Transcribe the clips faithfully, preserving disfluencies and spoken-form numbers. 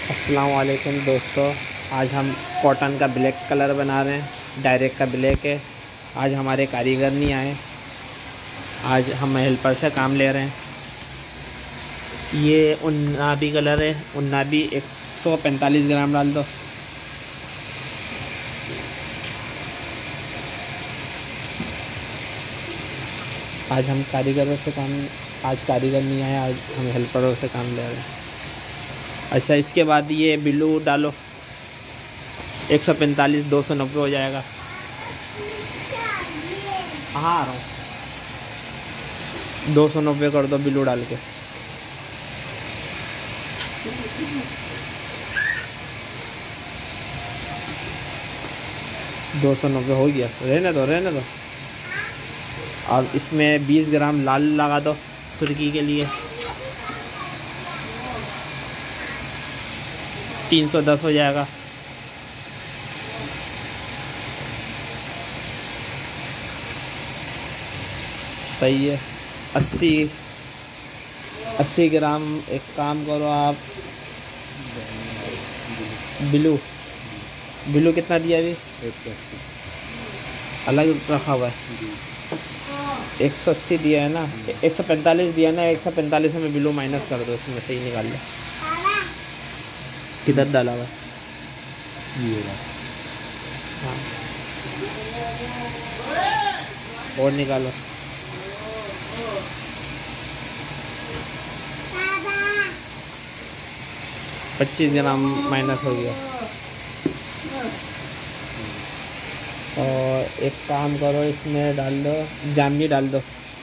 अस्सलाम वालेकुम दोस्तों, आज हम कॉटन का ब्लैक कलर बना रहे हैं। डायरेक्ट का ब्लैक है। आज हमारे कारीगर नहीं आए, आज हम हेल्पर से काम ले रहे हैं। ये उन्नाबी कलर है। उन्नाबी एक सौ पैंतालीस ग्राम डाल दो। आज हम कारीगरों से काम आज कारीगर नहीं आए, आज हम हेल्परों से काम ले रहे हैं। अच्छा, इसके बाद ये ब्लू डालो। एक सौ पैंतालीस दो सौ नब्बे हो जाएगा। हाँ आ रहा हूँ। दो सौ नब्बे कर दो ब्लू डाल के। दो सौ नब्बे हो गया। रहने दो रहने दो। अब इसमें बीस ग्राम लाल लगा दो सुर्खी के लिए। तीन सौ दस हो जाएगा। सही है। अस्सी अस्सी ग्राम। एक काम करो आप, ब्लू ब्लू कितना दिया अभी? अलग रखा हुआ है। एक सौ अस्सी दिया है ना, एक सौ पैंतालीस दिया ना। एक सौ पैंतालीस में ब्लू माइनस कर दो, इसमें सही निकाल लो। किधर डाला हुआ? ये हाँ, और निकालो। पच्चीस ग्राम माइनस हो गया। और एक काम करो, इसमें डाल दो जामनी, डाल दो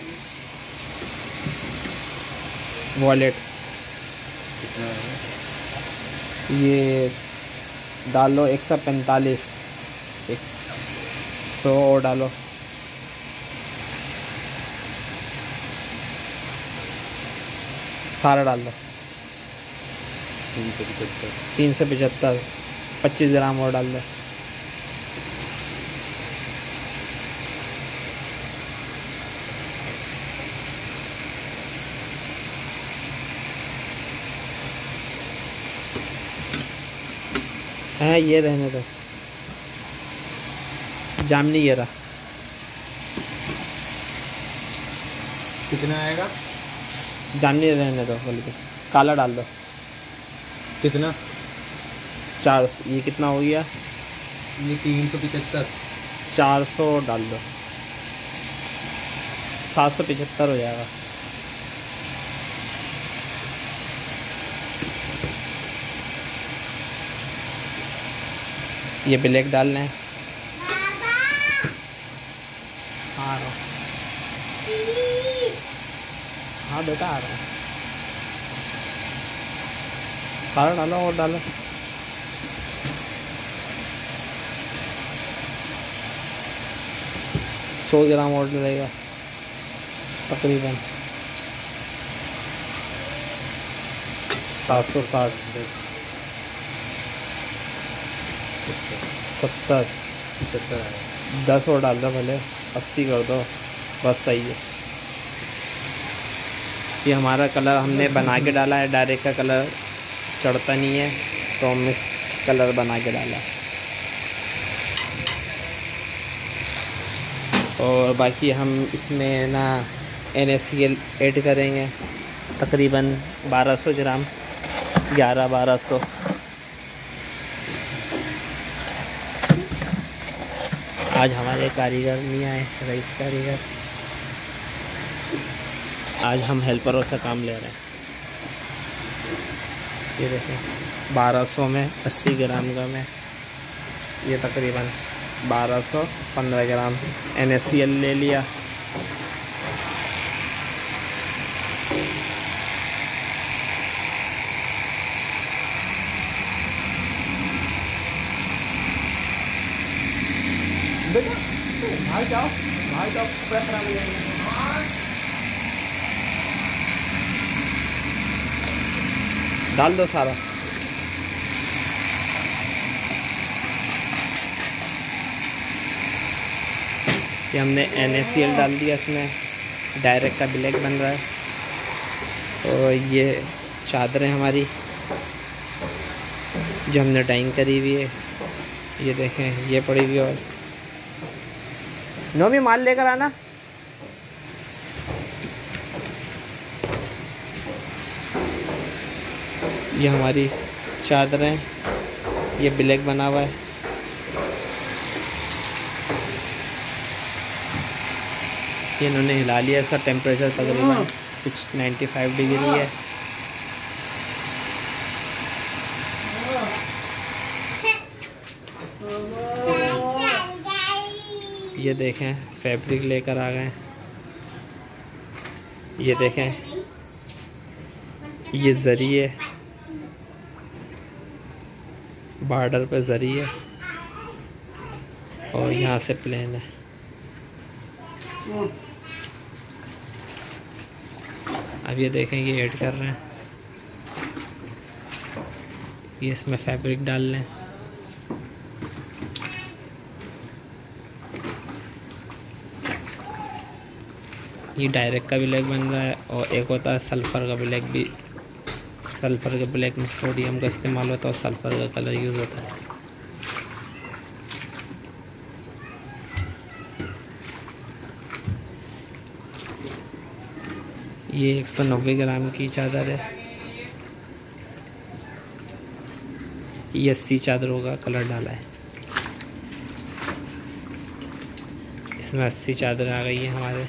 वॉलेट। ये डालो एक सौ पैंतालीस। एक सौ और डालो। सारा डाल दो। तीन सौ पचहत्तर तीन सौ पचहत्तर पच्चीस ग्राम और डाल दो। है ये रहने दो। जामनी ये रहा। कितना आएगा? जामनी रहने दो, बल्कि काला डाल दो। कितना? चार। ये कितना हो गया? ये तीन सौ पचहत्तर। चार सौ डाल दो। सात सौ पचहत्तर हो जाएगा। ये ब्लैक डालना है। हाँ रहा। हाँ बेटा आ रहा है। सारा डालो और डालो। सौ ग्राम और लगेगा तकरीबन। सात सौ साठ सत्तर पचहत्तर दस और डाल दो, भले अस्सी कर दो, बस सही है। ये हमारा कलर हमने बना के डाला है। डायरेक्ट का कलर चढ़ता नहीं है, तो हम इस कलर बना के डाला। और बाकी हम इसमें ना N S C L add करेंगे, तकरीबन बारह सौ ग्राम, ग्यारह बारह सौ। आज हमारे कारीगर नहीं आए, रईस कारीगर। आज हम हेल्परों से काम ले रहे हैं। ये देखें, बारह सौ में अस्सी ग्राम का में ये तकरीबन बारह सौ पंद्रह gram N S C L ले लिया। बेटा भाई जाओ भाई जाओ, कपड़ा खराब हो जाएंगे। डाल दो सारा। ये हमने एन ए सी एल डाल दिया इसमें। डायरेक्ट का ब्लैक बन रहा है। और ये चादरें हमारी जो हमने डाइंग करी हुई है, ये देखें, ये पड़ी हुई। और नोमी माल लेकर आना। ये हमारी चादरें, ये ब्लैक बना हुआ है। ये इन्होंने हिला लिया। इसका टेम्परेचर तकरीबन कुछ नाइन्टी फाइव डिग्री है। ये देखें, फैब्रिक लेकर आ गए। ये देखें, ये जरी है, बॉर्डर पे जरी है और यहाँ से प्लेन है। अब ये देखें, ये ऐड कर रहे हैं। ये इसमें फैब्रिक डाल लें। ये डायरेक्ट का ब्लैक बन रहा है और एक होता है सल्फ़र का ब्लैक भी। सल्फ़र के ब्लैक में सोडियम का इस्तेमाल होता है और सल्फ़र का कलर यूज़ होता है। ये एक सौ नब्बे ग्राम की चादर है। ये अस्सी चादरों का कलर डाला है। इसमें अस्सी चादर आ गई है हमारे।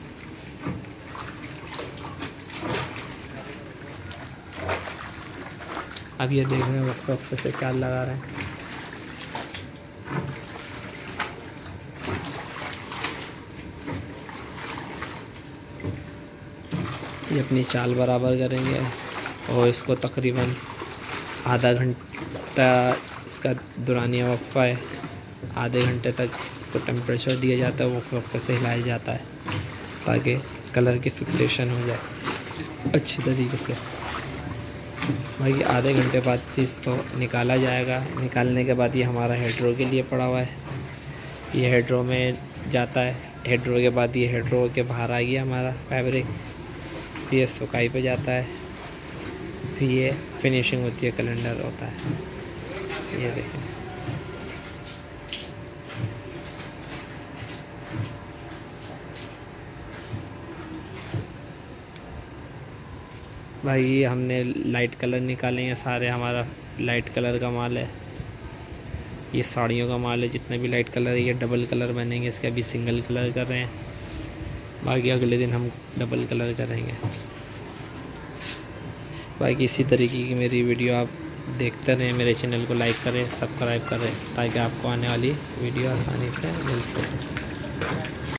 अब ये देख रहे हैं वक्त वक्त से चाल लगा रहे हैं। ये अपनी चाल बराबर करेंगे और इसको तकरीबन आधा घंटा इसका दुरानिया वक्फा है। आधे घंटे तक इसको टेम्परेचर दिया जाता है, वक्त वक्त से हिलाया जाता है ताकि कलर की फिक्सेशन हो जाए अच्छी तरीके से। भाई आधे घंटे बाद फिर इसको निकाला जाएगा। निकालने के बाद ये हमारा हेड्रो के लिए पड़ा हुआ है। ये हेड्रो में जाता है। हेड्रो के बाद ये हेड्रो के बाहर आ गया हमारा फैब्रिक। फिर ये सुखाई पे जाता है। फिर ये फिनिशिंग होती है, कैलेंडर होता है। ये देखें, भाई ये हमने लाइट कलर निकाले हैं सारे। हमारा लाइट कलर का माल है। ये साड़ियों का माल है। जितने भी लाइट कलर है ये डबल कलर बनेंगे। इसके अभी सिंगल कलर कर रहे हैं, बाकी अगले दिन हम डबल कलर करेंगे। बाकी इसी तरीके की मेरी वीडियो आप देखते रहें। मेरे चैनल को लाइक करें, सब्सक्राइब करें ताकि आपको आने वाली वीडियो आसानी से मिल सके।